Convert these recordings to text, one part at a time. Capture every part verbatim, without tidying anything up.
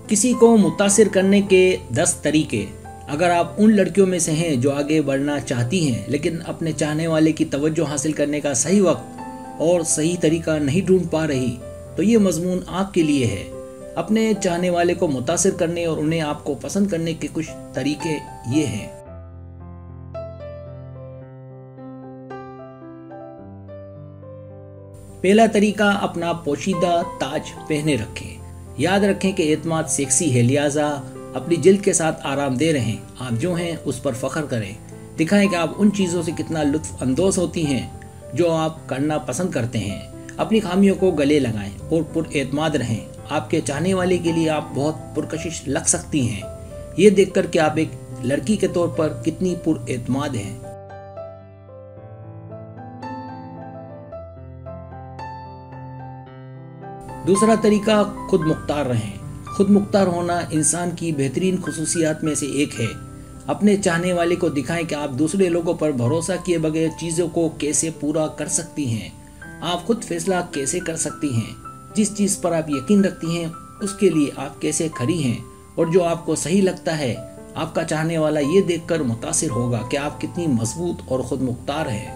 किसी को मुतासिर करने के दस तरीके। अगर आप उन लड़कियों में से हैं जो आगे बढ़ना चाहती हैं लेकिन अपने चाहने वाले की तवज्जो हासिल करने का सही वक्त और सही तरीका नहीं ढूंढ पा रही, तो ये मजमून आपके लिए है। अपने चाहने वाले को मुतासिर करने और उन्हें आपको पसंद करने के कुछ तरीके ये हैं। पहला तरीका, अपना पोशीदा ताज पहने रखें। याद रखें कि एतमाद सेक्सी है, लिहाजा अपनी जिल्द के साथ आरामदेह रहें। आप जो हैं उस पर फख्र करें। दिखाएं कि आप उन चीज़ों से कितना लुत्फ अंदोज होती हैं जो आप करना पसंद करते हैं। अपनी खामियों को गले लगाएं और पुरएतमाद रहें। आपके चाहने वाले के लिए आप बहुत पुरकशिश लग सकती हैं, ये देखकर कि आप एक लड़की के तौर पर कितनी पुरएतमाद हैं। दूसरा तरीका, खुद मुख्तार रहें। खुद मुख्तार होना इंसान की बेहतरीन खुसूसियात में से एक है। अपने चाहने वाले को दिखाएं कि आप दूसरे लोगों पर भरोसा किए बगैर चीज़ों को कैसे पूरा कर सकती हैं। आप खुद फैसला कैसे कर सकती हैं। जिस चीज़ पर आप यकीन रखती हैं उसके लिए आप कैसे खड़ी हैं, और जो आपको सही लगता है आपका चाहने वाला ये देखकर मुतासिर होगा कि आप कितनी मजबूत और खुद मुख्तार हैं।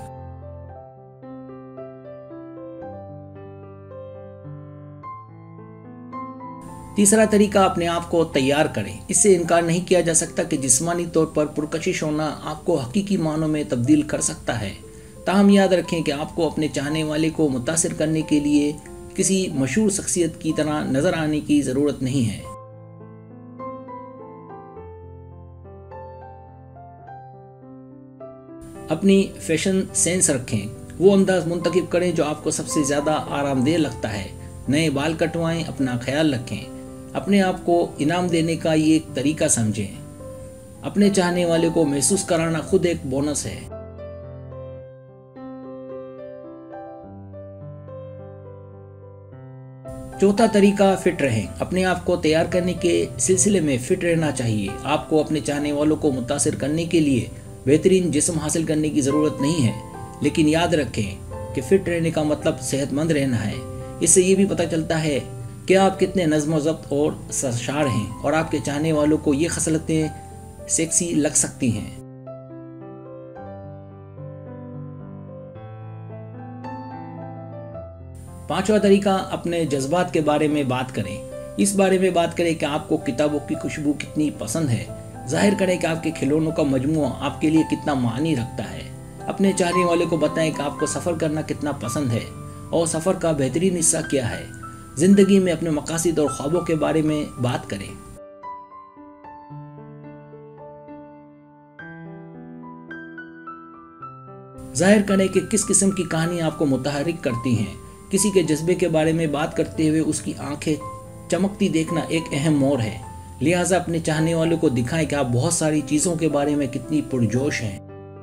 तीसरा तरीका, अपने आप को तैयार करें। इससे इनकार नहीं किया जा सकता कि जिस्मानी तौर पर पुरकशिश होना आपको हकीकी मानों में तब्दील कर सकता है। ताहम याद रखें कि आपको अपने चाहने वाले को मुतासिर करने के लिए किसी मशहूर शख्सियत की तरह नजर आने की ज़रूरत नहीं है। अपनी फैशन सेंस रखें। वो अंदाज मुंतखब करें जो आपको सबसे ज़्यादा आरामदेह लगता है। नए बाल कटवाएं, अपना ख्याल रखें। अपने आप को इनाम देने का ये एक तरीका समझें। अपने चाहने वाले को महसूस कराना खुद एक बोनस है। चौथा तरीका, फिट रहें। अपने आप को तैयार करने के सिलसिले में फिट रहना चाहिए। आपको अपने चाहने वालों को मुतासिर करने के लिए बेहतरीन जिस्म हासिल करने की ज़रूरत नहीं है, लेकिन याद रखें कि फिट रहने का मतलब सेहतमंद रहना है। इससे ये भी पता चलता है कि आप कितने नज़्म ज़ब्त और सरशार हैं, और आपके चाहने वालों को ये खसलतें सेक्सी लग सकती हैं। पांचवा तरीका, अपने जज्बात के बारे में बात करें। इस बारे में बात करें कि आपको किताबों की खुशबू कितनी पसंद है। जाहिर करें कि आपके खिलौनों का मजमूआ आपके लिए कितना मानी रखता है। अपने चाहने वाले को बताएं कि आपको सफ़र करना कितना पसंद है और सफ़र का बेहतरीन हिस्सा क्या है। जिंदगी में अपने मकासद और ख्वाबों के बारे में बात करें। जाहिर करें कि किस किस्म की कहानी आपको मुतहरिक करती हैं। किसी के जज्बे के बारे में बात करते हुए उसकी आंखें चमकती देखना एक अहम मोड़ है। लिहाजा अपने चाहने वालों को दिखाएं कि आप बहुत सारी चीज़ों के बारे में कितनी पुरजोश हैं।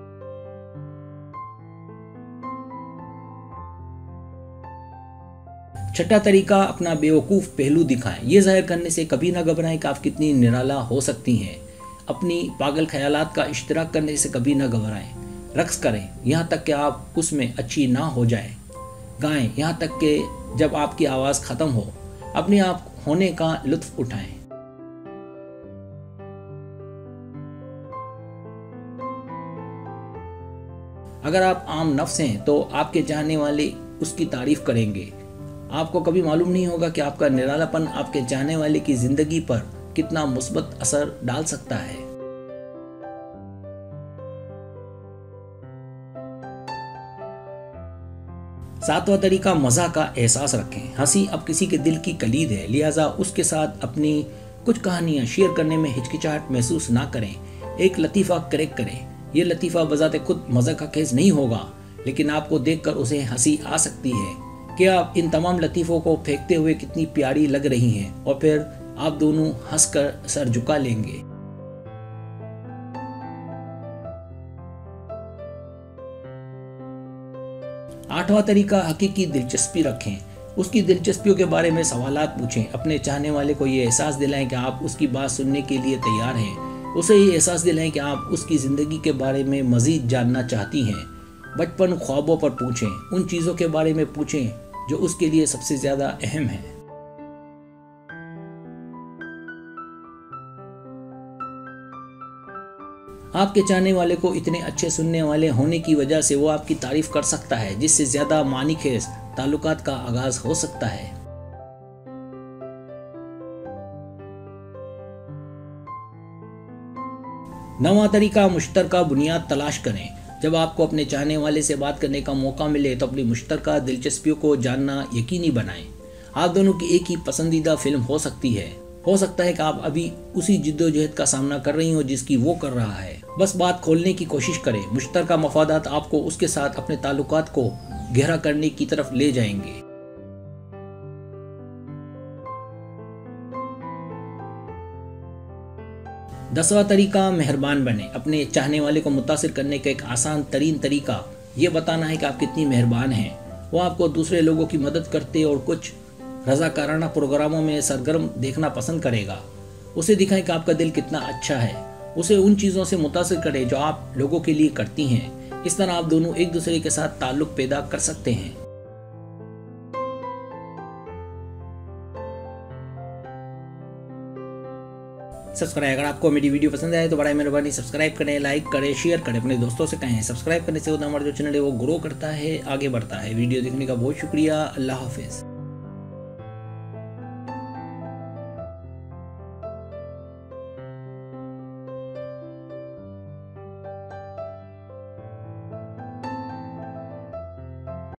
छठा तरीका, अपना बेवकूफ़ पहलू दिखाएं। ये जाहिर करने से कभी ना घबराएं कि आप कितनी निराला हो सकती हैं। अपनी पागल ख्यालात का इश्तिराक करने से कभी ना घबराएं। रक्स करें यहाँ तक कि आप उसमें अच्छी ना हो जाएं। गाएं यहाँ तक कि जब आपकी आवाज़ ख़त्म हो। अपने आप होने का लुत्फ़ उठाएं। अगर आप आम नफ्स हैं तो आपके चाहने वाले उसकी तारीफ़ करेंगे। आपको कभी मालूम नहीं होगा कि आपका निरालापन आपके चाहने वाले की जिंदगी पर कितना मुस्बत असर डाल सकता है। सातवां तरीका, मज़ा का एहसास रखें। हंसी अब किसी के दिल की कलीद है, लिहाजा उसके साथ अपनी कुछ कहानियां शेयर करने में हिचकिचाहट महसूस ना करें। एक लतीफ़ा क्रैक करें। यह लतीफ़ा बजाते खुद मज़ा का खेज नहीं होगा, लेकिन आपको देखकर उसे हंसी आ सकती है कि आप इन तमाम लतीफ़ों को फेंकते हुए कितनी प्यारी लग रही हैं, और फिर आप दोनों हंसकर सर झुका लेंगे। आठवां तरीका, हकीकी दिलचस्पी रखें। उसकी दिलचस्पियों के बारे में सवालात पूछें। अपने चाहने वाले को ये एहसास दिलाएं कि आप उसकी बात सुनने के लिए तैयार हैं। उसे ये एहसास दिलाएं कि आप उसकी ज़िंदगी के बारे में मज़ीद जानना चाहती हैं। बचपन ख्वाबों पर पूछें। उन चीज़ों के बारे में पूछें जो उसके लिए सबसे ज़्यादा अहम है। आपके चाहने वाले को इतने अच्छे सुनने वाले होने की वजह से वो आपकी तारीफ कर सकता है, जिससे ज्यादा मानीखेज ताल्लुकात का आगाज हो सकता है। नवा तरीका, मुश्तरका बुनियाद तलाश करें। जब आपको अपने चाहने वाले से बात करने का मौका मिले तो अपनी मुश्तरका दिलचस्पियों को जानना यकीनी बनाएं। आप दोनों की एक ही पसंदीदा फिल्म हो सकती है। हो सकता है कि आप अभी उसी जिद्दोजहद का सामना कर रही हो जिसकी वो कर रहा है। बस बात खोलने की कोशिश करें। मुश्तरका मफादात आपको उसके साथ अपने ताल्लुकात को गहरा करने की तरफ ले जाएंगे। दसवां तरीका, मेहरबान बने। अपने चाहने वाले को मुतासिर करने का एक आसान तरीन तरीका ये बताना है कि आप कितनी मेहरबान हैं। वो आपको दूसरे लोगों की मदद करते और कुछ रज़ाकाराना प्रोग्रामों में सरगर्म देखना पसंद करेगा। उसे दिखाएं कि आपका दिल कितना अच्छा है। उसे उन चीज़ों से मुतासिर करें जो आप लोगों के लिए करती हैं। इस तरह आप दोनों एक दूसरे के साथ ताल्लुक पैदा कर सकते हैं। सब्सक्राइब, अगर आपको मेरी वीडियो पसंद आए तो बड़ा मेहरबानी सब्सक्राइब करें, लाइक करें, शेयर करें, अपने दोस्तों से कहें। सब्सक्राइब करने से होता हमारा जो चैनल है वो ग्रो करता है, आगे बढ़ता है। वीडियो देखने का बहुत शुक्रिया। अल्लाह हाफिज़।